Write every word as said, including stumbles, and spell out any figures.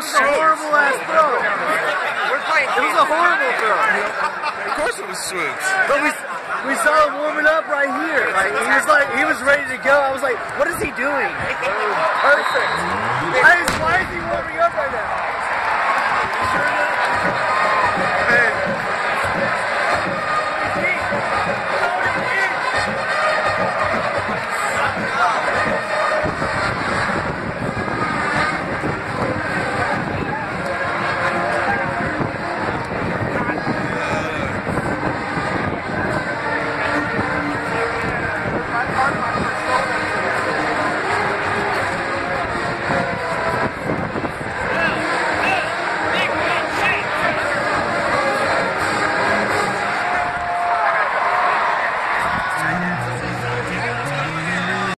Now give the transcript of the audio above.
was a horrible ass throw. It was a horrible throw. Of course it was Swoops. But we we saw him warming up right here. Like he was like he was ready to go. I was like, what is he doing? Perfect. Why is, why is he warming up right now?